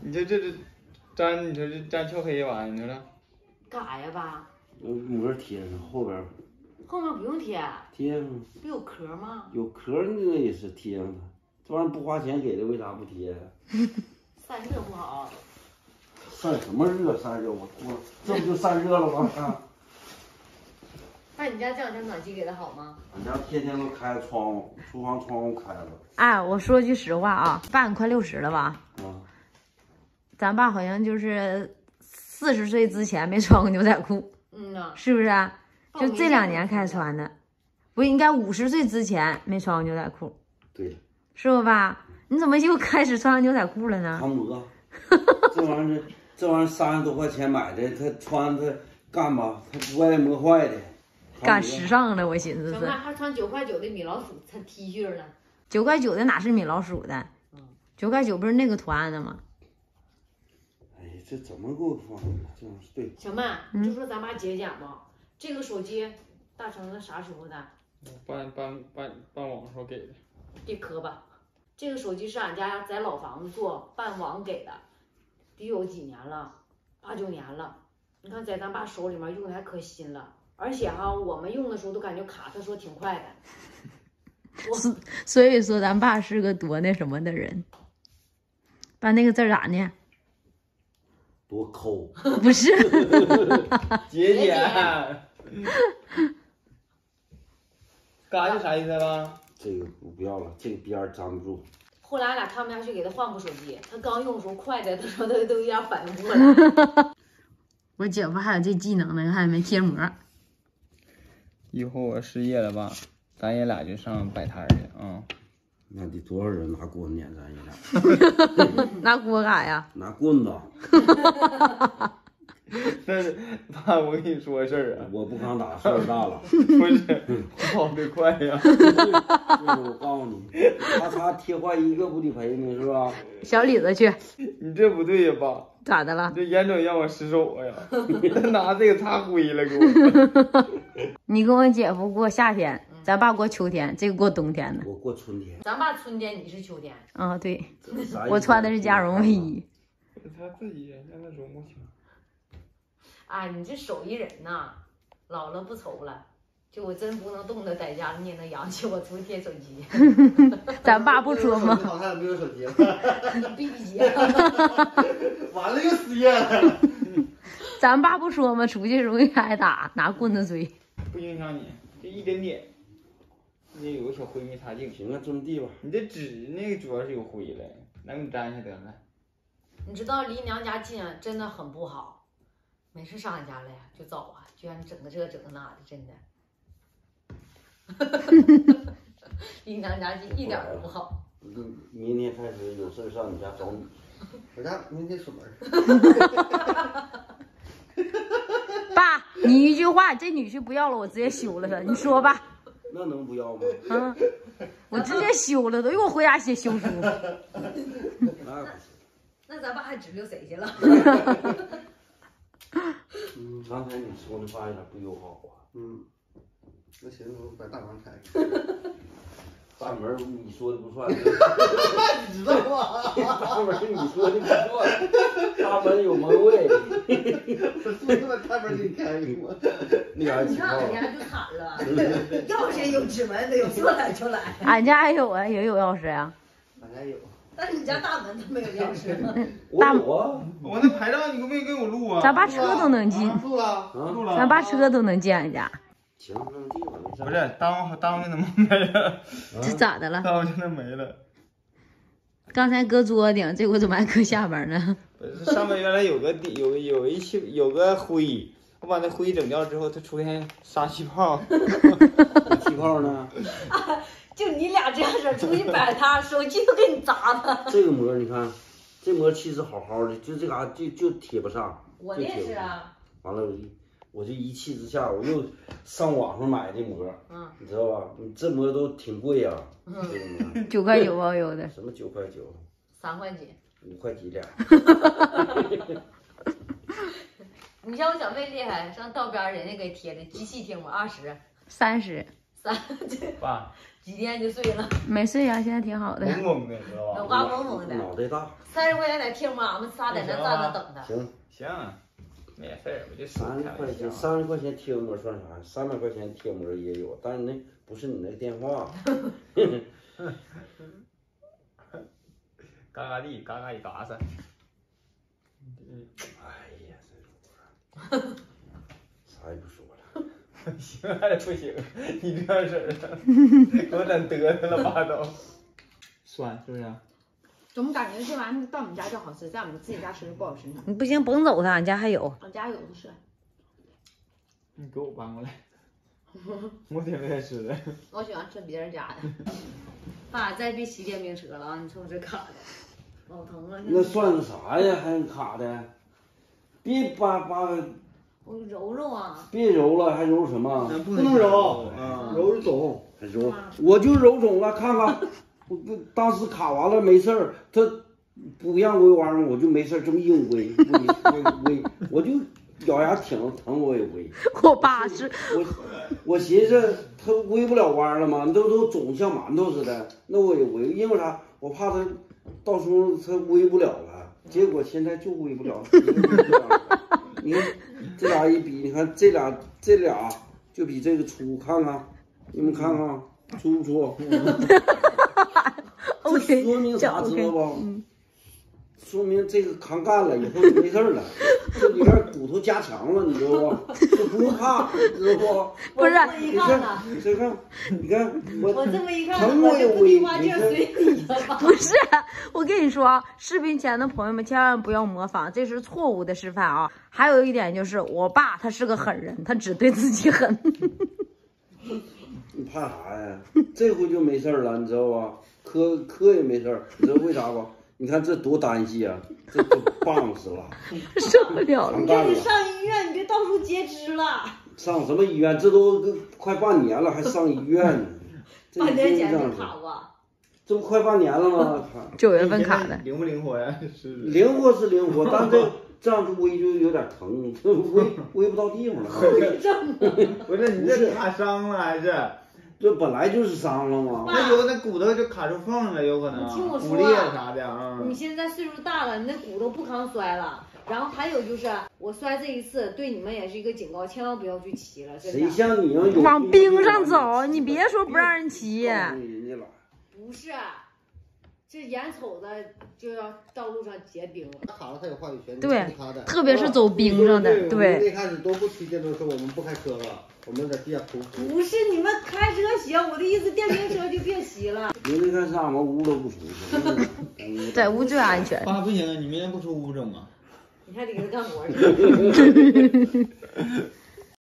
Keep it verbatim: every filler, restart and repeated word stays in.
你就这这粘，你说这粘翘黑玩意儿，你说这干啥呀爸？ 膜贴上后边。 后面不用贴。 贴上。 不有壳吗？ 有壳那个也是贴上的，这玩意儿不花钱给的，为啥不贴呀？ 散热不好。 散什么热？散热我我这不就散热了吗？啊。 那你家这两天暖气给的好吗？ 俺家天天都开窗户，厨房窗户开了。 哎，我说句实话啊，爸你快六十了吧？ 啊。 咱爸好像就是四十岁之前没穿过牛仔裤， 嗯呐， 是不是啊？就这两年开始穿的，不应该五十岁之前没穿过牛仔裤。 对。 是不爸？你怎么又开始穿牛仔裤了呢？ 航模，这玩意儿这玩意儿三十多块钱买的，他穿他干吧，他不爱磨坏的。 赶时尚了，我寻思是。 还穿九块九的米老鼠他 T 恤呢。 九块九的哪是米老鼠的？嗯，九块九不是那个图案的吗？ 哎，这怎么给我放的？这样对。 小曼，你就说咱妈节俭吧。这个手机，大成子啥时候的？ 办办办办网时候给的。 别磕吧，这个手机是俺家在老房子做办网给的，得有几年了，八九年了。你看在咱爸手里面用的还可新了。而且哈，我们用的时候都感觉卡，他说挺快的。 我所以说，咱爸是个多那什么的人。爸，那个字咋念？ 多抠。 不是。 节俭。嘎就啥意思吧？ 这个我不要了，这个边儿粘不住。 后来俺俩看不下去，给他换部手机。他刚用的时候快的，他说他都有点反应不过来。 我姐夫还有这技能呢，还没贴膜。 以后我失业了吧，咱爷俩就上摆摊去啊、嗯！ 那得多少人拿锅撵咱爷俩？拿锅干啥呀？ 拿棍子。 那是爸，我跟你说个事儿啊， 我不抗打，事儿大了。 不是，跑得快呀。 我告诉你，咔嚓贴坏一个不得赔你是吧？ 小李子去。 你这不对呀，爸。 咋的了？ 你这眼整让我失手啊呀！他拿这个擦灰了给我。 你跟我姐夫过夏天，咱爸过秋天，这个过冬天呢。 我过春天。 咱爸春天，你是秋天。 啊，对。我穿的是加绒卫衣。 他自己让他融过去。 哎，你这手艺人呐，老了不愁了。就我真不能动的，在家你也能养起我，除贴手机。 咱爸不说吗？ 好像没有手机了。 B B 机。 完了又失业了。 咱爸不说吗？出去容易挨打，拿棍子追。 不影响你，就一点点。你有个小灰没擦净。 行啊，种地吧。 你这纸那个主要是有灰了，拿给你粘一下得了。你知道离娘家近真的很不好，每次上俺家来呀就早啊，就让你整个这整个那的，真的。离娘家近一点都不好。 明明天开始有事上你家找你。 我家明天出门。 爸，你一句话，这女婿不要了，我直接休了他。你说吧。 那能不要吗？ 啊，我直接休了，都给我回家写休书。 那那咱爸还指溜谁去了？ 嗯，刚才你说那话有点不友好啊。 嗯。我寻思把大门开开。大门你说的不算。 你知道吗？ 大门你说的不算。大门有门卫。 我就把大门给你开开吗？ 那啥情况？ 俺家就惨了，钥匙有指纹的，有说来就来。 俺家也有啊，也有钥匙呀。 俺家有。 但是你家大门都没有钥匙。 大我我那牌照你可不可以给我录啊？ 咱爸车都能进。 录了， 录了。 咱爸车都能进俺家。 行，扔地吧，没事。 不是，耽误耽误就那么没了。 这咋的了？ 耽误就那没了。 刚才搁桌子顶，这会怎么还搁下边呢？ 不是，上面原来有个地，有有一气有个灰，我把那灰整掉之后，它出现杀气泡。 气泡呢？ 啊，就你俩这样式出去摆摊，手机都给你砸了。 这个膜你看，这膜其实好好的，就这嘎就就贴不上。 我也是啊。 完了我就。我就一气之下，我又上网上买这膜，嗯，你知道吧？你这膜都挺贵呀、啊，嗯，这个膜九块九包邮的， 什么九块九？ 三块几？ 五块几俩。 你像我小妹厉害，上道边人家给贴的机器贴膜二十， 三十， 三这爸， 几天就睡了， 没睡呀、啊，现在挺好的。 懵懵的，知道吧？ 脑瓜懵懵的。 脑袋大。 三十块钱在贴吗？俺们仨在那站着等他。 行行，没事儿，我就三十块钱，三十块钱贴膜算啥？三百块钱贴膜也有，但是那不是你那个电话。 嘎嘎地，嘎嘎一嘎子。 哎呀，这啥也不说了。 行还是不行？你这样式儿的，给我整嘚瑟了吧都。酸是不是？ 怎么感觉这玩意儿到我们家就好吃，在我们自己家吃就不好吃呢？ 你不行，甭走它，俺家还有。 俺家有的是。 你给我搬过来，我挺爱吃的。 我喜欢吃别人家的。爸，再别骑电瓶车了啊！你瞅这卡的，老疼了。 那算啥呀？还卡的？别扒扒。 我揉揉啊。 别揉了，还揉什么？ 不能揉，揉是肿。 还揉？我就揉肿了，看看。我不当时卡完了没事儿，他不让围弯嘛，我就没事儿这么硬围围围围，我就咬牙挺疼我也围。 我爸是， 我我寻思他围不了弯了嘛，都都肿像馒头似的，那我也围，因为啥？我怕他到时候他围不了了，结果现在就围不了。你看这俩一比，你看这俩这俩就比这个粗，看看你们看看粗不粗？这说明啥知道不？嗯，说明这个扛干了以后就没事了，这里面骨头加强了，你知道不？就不用怕，知道不？ 不是， 你看，你看，你看，我我这么一看， 疼我也围， 就不听话劲随你了吧？ 不是，我跟你说啊，视频前的朋友们千万不要模仿，这是错误的示范啊。还有一点就是，我爸他是个狠人，他只对自己狠。 你怕啥呀？这回就没事了，你知道吧？磕磕也没事儿，你知道为啥不？你看这多单细啊，这都棒死了， 受不了了。 你这得上医院，你别到处截肢了。 上什么医院？这都快半年了，还上医院呢？ 半年前就卡过。 这不快半年了吗？ 九月份卡的。 灵不灵活呀？是。 灵活是灵活，但这这样子围就有点疼，这围围不到地方了。 不是你这卡伤了还是？ 这本来就是伤了嘛， 那有那骨头就卡住缝了，有可能骨裂啥的啊。 你现在岁数大了，你那骨头不抗摔了。然后还有就是，我摔这一次对你们也是一个警告，千万不要去骑了。 谁像你要往冰上走，你别说不让人骑。 不是，这眼瞅着就要道路上结冰了。 卡了他有话语权， 对，特别是走冰上的，对。 最开始都不骑电动车，我们不开车了。我们在地下涂。 不是你们开车行，我的意思电瓶车就别骑了。 明天开始俺们屋都不出去， 在屋最安全。 爸不行啊，你明天不出屋整啊？ 你还得给他干活去。